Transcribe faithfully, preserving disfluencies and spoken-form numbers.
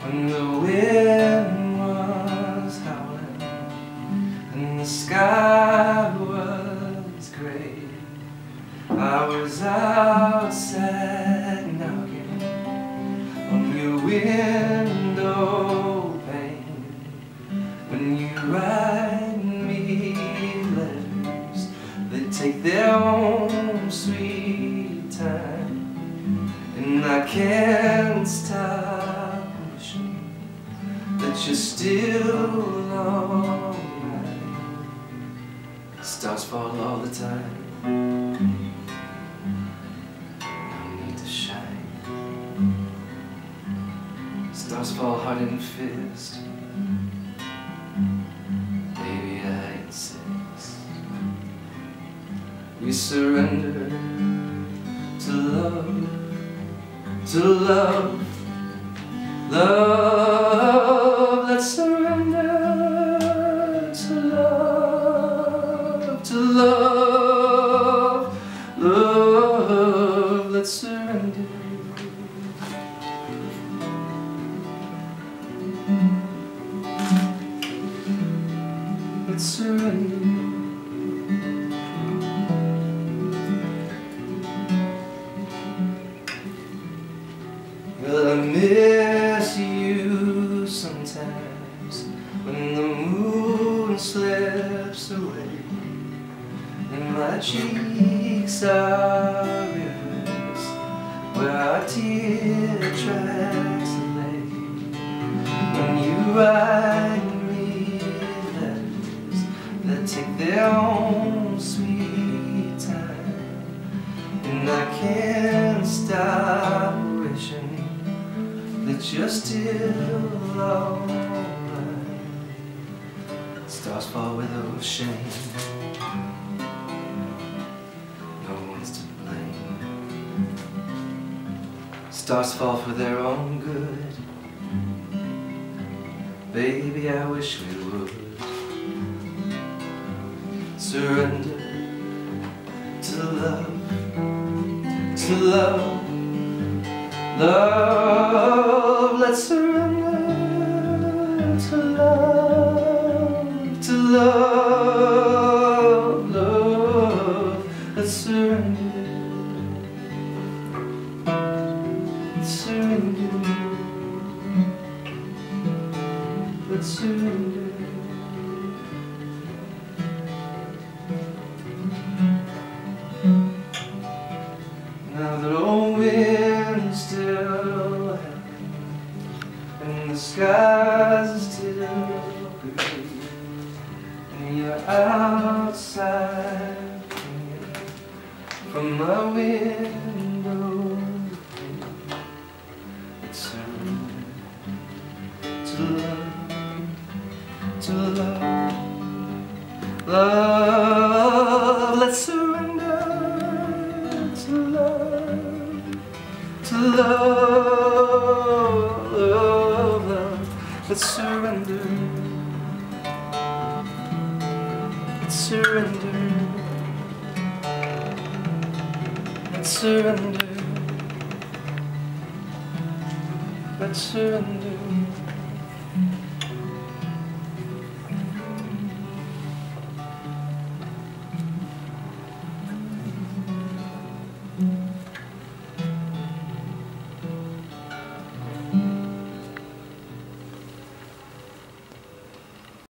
when the wind was howling and the sky was gray. I was outside knocking on your window pane when you write me letters. They take their own sweet time, and I can't stop wishing that you're still alright. Stars fall all the time, no need to shine. Stars fall hard and fast, baby I insist. We surrender to love, to love, love. Let's surrender to love, to love, love. Let's surrender. Let's surrender. Well, I miss you sometimes when the moon slips away and my cheeks are rivers where our tear tracks lay. When you write me letters that take their own sweet time, and I can't stop wishing that you're still alright. Stars fall without shame, no one's to blame. Stars fall for their own good, baby I wish we would surrender to love, to love, love. Let's surrender to love, to love, love. Let's surrender, let's surrender, let's surrender. Now that old wind's still howling and the skies are still gray, and you're outside looking from my window, let's surrender to love, to love, love. Let's surrender to love, to love, love, love. Let's surrender, let's surrender, let's surrender, let's surrender.